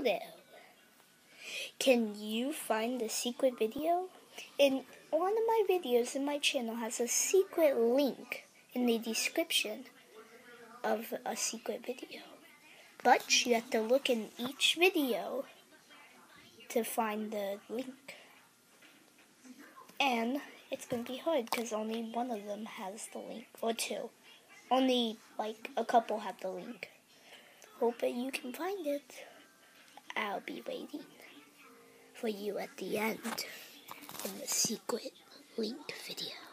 photo. Can you find the secret video? In one of my videos in my channel has a secret link in the description of a secret video. But you have to look in each video to find the link. And it's going to be hard because only one of them has the link, or two. Only like a couple have the link. Hope that you can find it. I'll be waiting for you at the end in the secret link video.